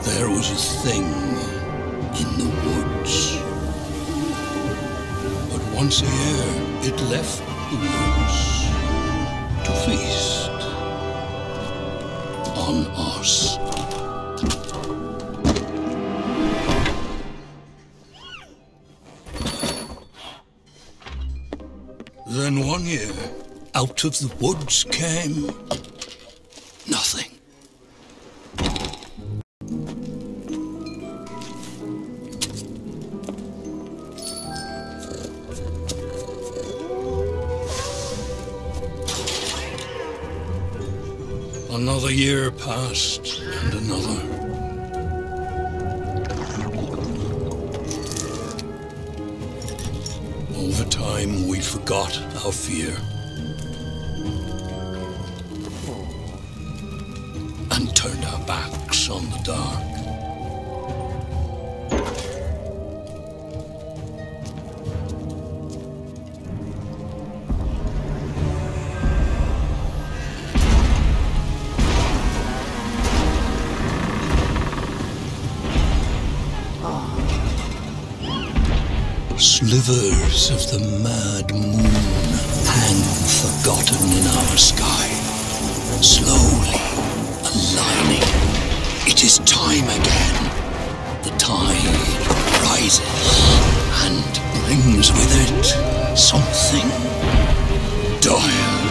There was a thing in the woods. But once a year, it left the woods to feast on us. Then one year, out of the woods came nothing. Another year passed, and another. Over time, we forgot our fear and turned our backs on the dark. Slivers of the mad moon hang forgotten in our sky, slowly aligning. It is time again. The tide rises and brings with it something dire.